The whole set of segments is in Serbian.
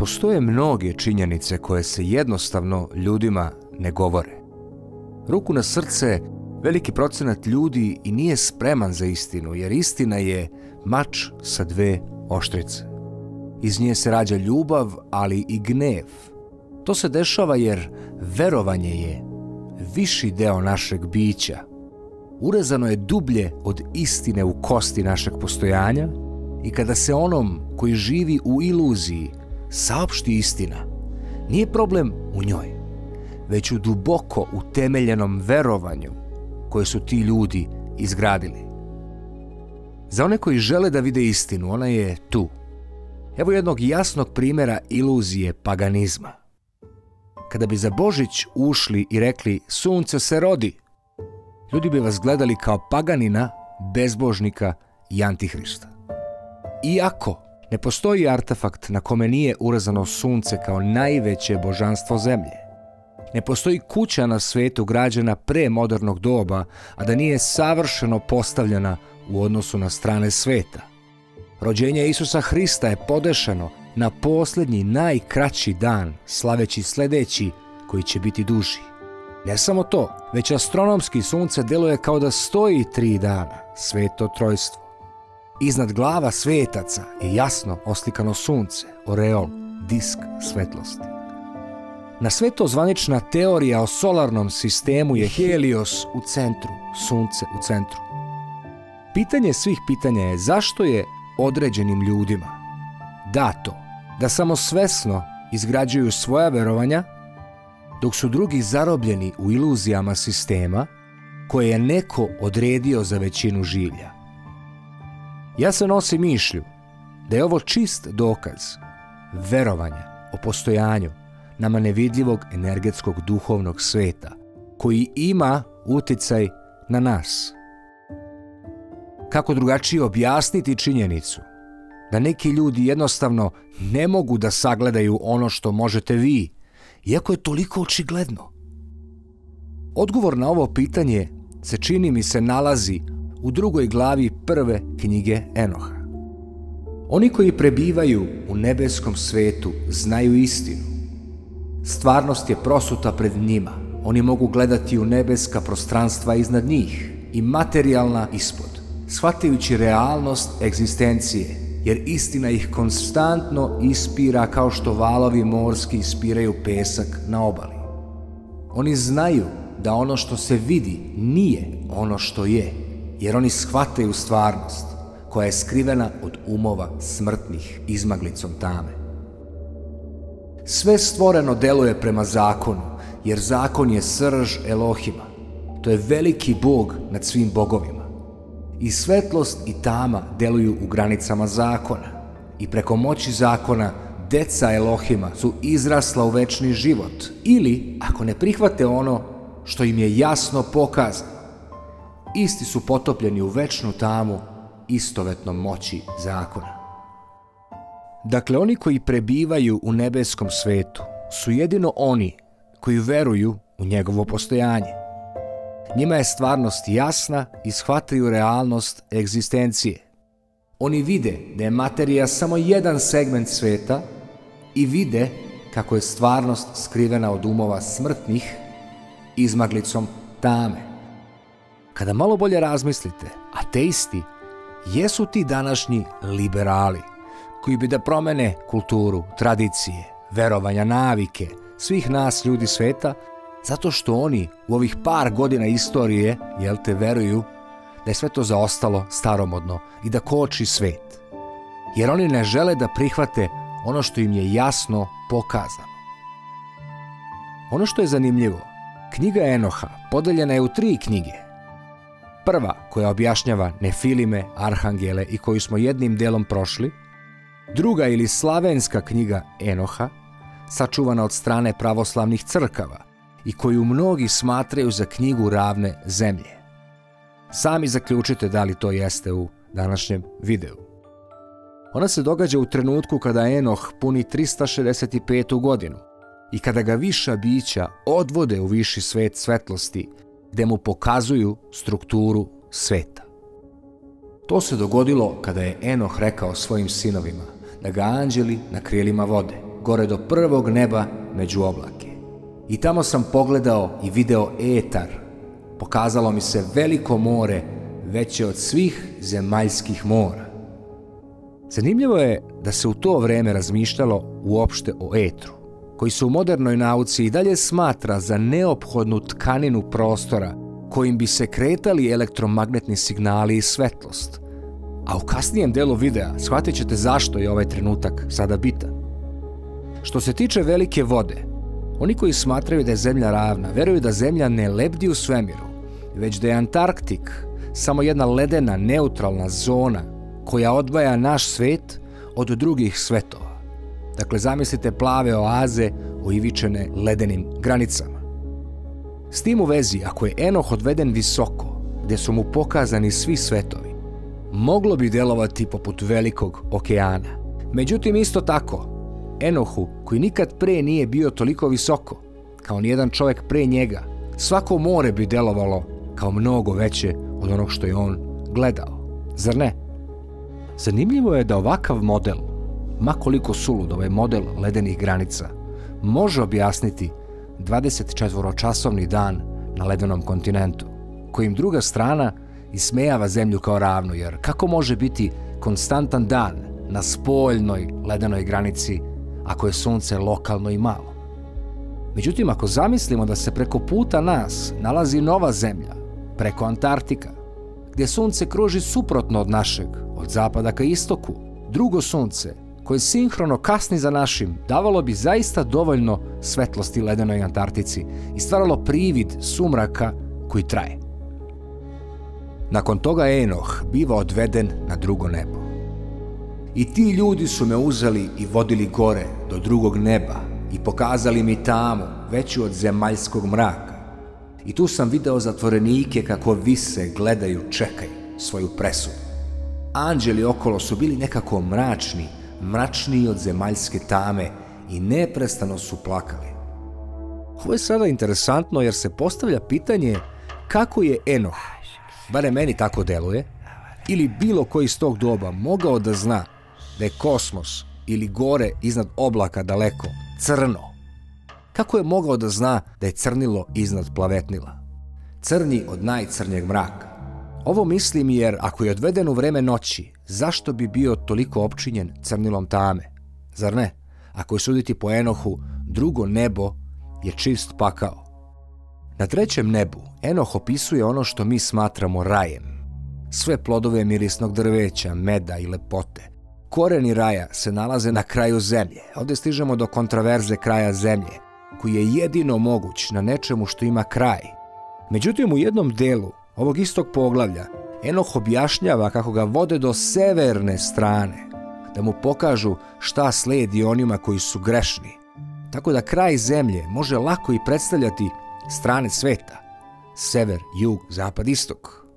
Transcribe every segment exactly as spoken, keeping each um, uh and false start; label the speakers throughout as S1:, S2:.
S1: Postoje mnoge činjenice koje se jednostavno ljudima ne govore. Ruku na srce, veliki procenat ljudi i nije spreman za istinu, jer istina je mač sa dve oštrice. Iz nje se rađa ljubav, ali i gnev. To se dešava jer verovanje je viši deo našeg bića. Urezano je dublje od istine u kosti našeg postojanja i kada se onom koji živi u iluziji saopšti istina, nije problem u njoj, već u duboko utemeljenom verovanju koje su ti ljudi izgradili. Za one koji žele da vide istinu, ona je tu. Evo jednog jasnog primjera iluzije paganizma. Kada bi za Božić ušli i rekli sunce se rodi, ljudi bi vas gledali kao paganina, bezbožnika i antihrista. Iako ne postoji artefakt na kome nije urezano sunce kao najveće božanstvo zemlje. Ne postoji kuća na svetu građena pre modernog doba, a da nije savršeno postavljena u odnosu na strane sveta. Rođenje Isusa Hrista je podešeno na posljednji najkraći dan, slaveći sljedeći koji će biti duži. Ne samo to, već astronomski sunce deluje kao da stoji tri dana, sveto trojstvo. Iznad glava svetaca je jasno oslikano sunce, oreol, disk svetlosti. Na sve to zvanična teorija o solarnom sistemu je Helios u centru, sunce u centru. Pitanje svih pitanja je zašto je određenim ljudima dato da samo svesno izgrađuju svoja verovanja, dok su drugi zarobljeni u iluzijama sistema koje je neko odredio za većinu življa. Ja se nosim mišlju da je ovo čist dokaz verovanja o postojanju nama nevidljivog energetskog duhovnog sveta koji ima uticaj na nas. Kako drugačije objasniti činjenicu da neki ljudi jednostavno ne mogu da sagledaju ono što možete vi, iako je toliko očigledno? Odgovor na ovo pitanje se čini mi se nalazi u drugoj glavi prve knjige Enoha. Oni koji prebivaju u nebeskom svetu znaju istinu. Stvarnost je prosuta pred njima. Oni mogu gledati u nebeska prostranstva iznad njih i materijalna ispod, shvatajući realnost egzistencije, jer istina ih konstantno ispira kao što valovi morski ispiraju pesak na obali. Oni znaju da ono što se vidi nije ono što je, jer oni shvataju stvarnost koja je skrivena od umova smrtnih izmaglicom tame. Sve stvoreno deluje prema zakonu, jer zakon je srž Elohima. To je veliki Bog nad svim bogovima. I svetlost i tama deluju u granicama zakona. I preko moći zakona deca Elohima su izrasla u večni život. Ili, ako ne prihvate ono što im je jasno pokazano, isti su potopljeni u večnu tamu istovetnom moći zakona. Dakle, oni koji prebivaju u nebeskom svetu su jedino oni koji veruju u njegovo postojanje. Njima je stvarnost jasna i shvataju realnost egzistencije. Oni vide da je materija samo jedan segment sveta i vide kako je stvarnost skrivena od umova smrtnih izmaglicom tame. Kada malo bolje razmislite, ateisti jesu ti današnji liberali koji bi da promene kulturu, tradicije, verovanja, navike svih nas ljudi sveta, zato što oni u ovih par godina istorije, jel te, veruju da je sve to zaostalo staromodno i da koči svet. Jer oni ne žele da prihvate ono što im je jasno pokazano. Ono što je zanimljivo, knjiga Enoha podeljena je u tri knjige. Prva, koja objašnjava Nefilime, arhangele i koju smo jednim delom prošli. Druga ili slavenska knjiga Enoha, sačuvana od strane pravoslavnih crkava i koju mnogi smatraju za knjigu ravne zemlje. Sami zaključite da li to jeste u današnjem videu. Ona se događa u trenutku kada Enoh puni trista šezdeset petu godinu i kada ga viša bića odvode u viši svet svetlosti, gde mu pokazuju strukturu sveta. To se dogodilo kada je Enoh rekao svojim sinovima da ga anđeli na krilima vode, gore do prvog neba među oblake. I tamo sam pogledao i video etar. Pokazalo mi se veliko more, veće od svih zemaljskih mora. Zanimljivo je da se u to vreme razmišljalo uopšte o etru, koji se u modernoj nauci i dalje smatra za neophodnu tkaninu prostora kojim bi se kretali elektromagnetni signali i svetlost. A u kasnijem delu videa shvatit ćete zašto je ovaj trenutak sada bitan. Što se tiče velike vode, oni koji smatraju da je Zemlja ravna, veruju da Zemlja ne lebdi u svemiru, već da je Antarktik samo jedna ledena, neutralna zona koja odvaja naš svet od drugih svetova. Dakle, zamislite plave oaze oivičene ledenim granicama. S tim u vezi, ako je Enoh odveden visoko, gdje su mu pokazani svi svetovi, moglo bi delovati poput velikog okeana. Međutim, isto tako, Enohu, koji nikad pre nije bio toliko visoko, kao nijedan čovjek pre njega, svako more bi delovalo kao mnogo veće od onog što je on gledao. Zar ne? Zanimljivo je da ovakav model, ma koliko sulud ovaj model ledenih granica, može objasniti dvadesetčetvoročasovni dan na ledenom kontinentu, kojim druga strana ismejava Zemlju kao ravnu, jer kako može biti konstantan dan na spoljnoj ledenoj granici ako je sunce lokalno i malo? Međutim, ako zamislimo da se preko puta nas nalazi nova Zemlja, preko Antarktika, gdje sunce kruži suprotno od našeg, od zapada ka istoku, drugo sunce, koje sinhrono kasni za našim, davalo bi zaista dovoljno svetlosti ledenoj Antarktici i stvaralo privid sumraka koji traje. Nakon toga Enoh biva odveden na drugo nebo. I ti ljudi su me uzeli i vodili gore do drugog neba i pokazali mi tamu veću od zemaljskog mraka. I tu sam video zatvorenike kako vise, gledaju, čekaju svoju presudu. Anđeli okolo su bili nekako mračni, mračniji od zemaljske tame i neprestano su plakali. Ovo je sada interesantno jer se postavlja pitanje kako je Enoh, barem meni tako deluje, ili bilo koji iz tog doba mogao da zna da je kosmos ili gore iznad oblaka daleko crno. Kako je mogao da zna da je crnilo iznad plavetnila? Crnji od najcrnjeg mraka. Ovo mislim jer ako je odveden u vreme noći, zašto bi bio toliko opčinjen crnilom tame? Zar ne? Ako je suditi po Enohu, drugo nebo je čist pakao. Na trećem nebu Enoh opisuje ono što mi smatramo rajem. Sve plodove mirisnog drveća, meda i lepote. Koreni raja se nalaze na kraju zemlje. Ovdje stižemo do kontraverze kraja zemlje, koji je jedino moguć na nečemu što ima kraj. Međutim, u jednom delu ovog istog poglavlja Enoh objašnjava kako ga vode do severne strane, da mu pokažu šta sledi onima koji su grešni. Tako da kraj zemlje može lako i predstavljati strane sveta. Sever, jug, zapad, istok.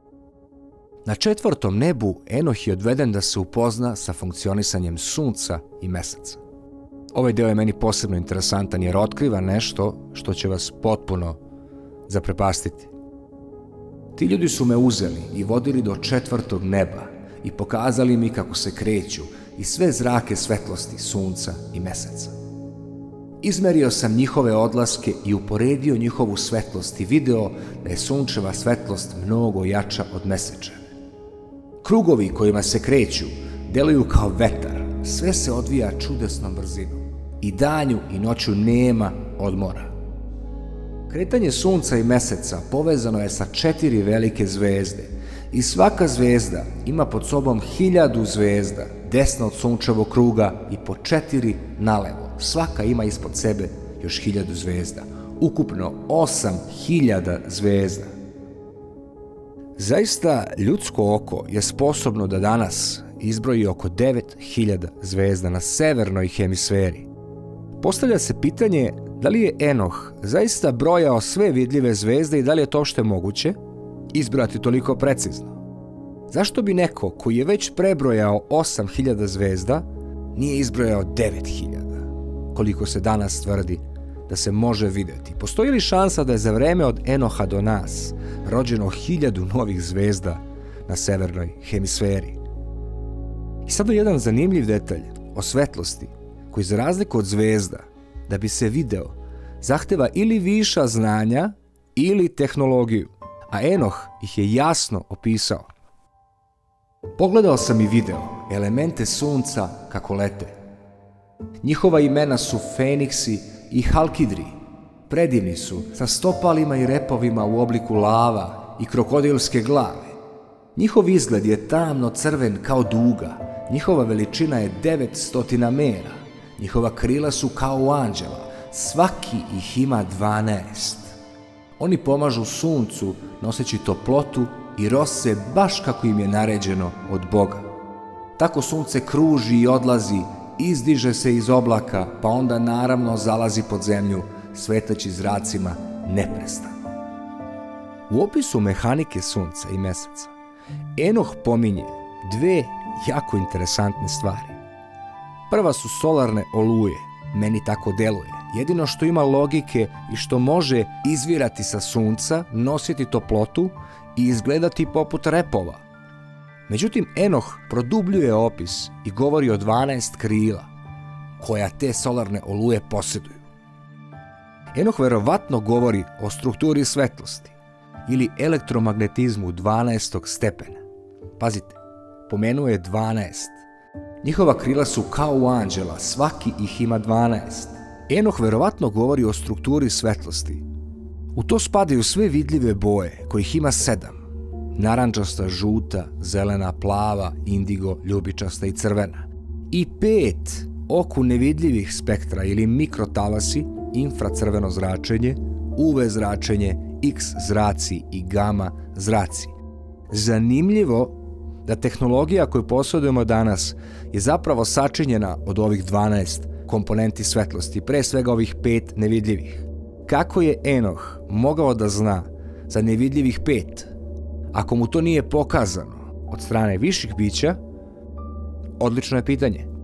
S1: Na četvrtom nebu Enoh je odveden da se upozna sa funkcionisanjem sunca i meseca. Ovaj deo je meni posebno interesantan jer otkriva nešto što će vas potpuno zaprepastiti. Ti ljudi su me uzeli i vodili do četvrtog neba i pokazali mi kako se kreću i sve zrake svetlosti sunca i meseca. Izmerio sam njihove odlaske i uporedio njihovu svetlost i video da je sunčeva svetlost mnogo jača od mesečeve. Krugovi kojima se kreću deluju kao vetar, sve se odvija čudesnom brzinom. I danju i noću nema odmora. Kretanje sunca i meseca povezano je sa četiri velike zvezde i svaka zvezda ima pod sobom hiljadu zvezda desno od sunčevog kruga i po četiri nalevo. Svaka ima ispod sebe još hiljadu zvezda. Ukupno osam hiljada zvezda. Zaista ljudsko oko je sposobno da danas izbroji oko devet hiljada zvezda na severnoj hemisferi. Postavlja se pitanje da li je Enoh zaista brojao sve vidljive zvezde i da li je to što je moguće izbrojati toliko precizno. Zašto bi neko koji je već prebrojao osam hiljada zvezda nije izbrojao devet hiljada, koliko se danas tvrdi da se može vidjeti? Postoji li šansa da je za vreme od Enoha do nas rođeno hiljadu novih zvezda na severnoj hemisferi? I sada jedan zanimljiv detalj o svetlosti koji za razliku od zvezda, da bi se video, zahteva ili viša znanja ili tehnologiju, a Enoh ih je jasno opisao. Pogledao sam i video elemente sunca kako lete. Njihova imena su Feniksi i Halkidri. Predivni su, sa stopalima i repovima u obliku lava i krokodilske glave. Njihov izgled je tamno crven kao duga. Njihova veličina je devetsto mera. Njihova krila su kao u anđela. Svaki ih ima dvanaest. Oni pomažu suncu noseći toplotu i rose baš kako im je naređeno od Boga. Tako sunce kruži i odlazi, izdiže se iz oblaka, pa onda naravno zalazi pod zemlju, svetaći zracima neprestano. U opisu mehanike sunca i meseca, Enoh pominje dve jako interesantne stvari. Prva su solarne oluje, meni tako deluje. Jedino što ima logike i što može izvirati sa sunca, nositi toplotu i izgledati poput repova. Međutim, Enoh produbljuje opis i govori o dvanaest krila, koja te solarne oluje posjeduju. Enoh verovatno govori o strukturi svetlosti ili elektromagnetizmu dvanaestog stepena. Pazite, pomenuo je dvanaest. Njihova krila su kao u anđela, svaki ih ima dvanaest. Enoh verovatno govori o strukturi svetlosti. U to spadaju sve vidljive boje, kojih ima sedam. Narandžasta, žuta, zelena, plava, indigo, ljubičasta i crvena. I pet oku nevidljivih spektra ili mikrotalasi, infracrveno zračenje, U V zračenje, X zraci i gama zraci. Zanimljivo da tehnologija koju posjedujemo danas je zapravo sačinjena od ovih dvanaest komponenti svetlosti, pre svega ovih pet nevidljivih. Kako je Enoh mogao da zna za nevidljivih pet, ako mu to nije pokazano od strane viših bića? Odlično je pitanje.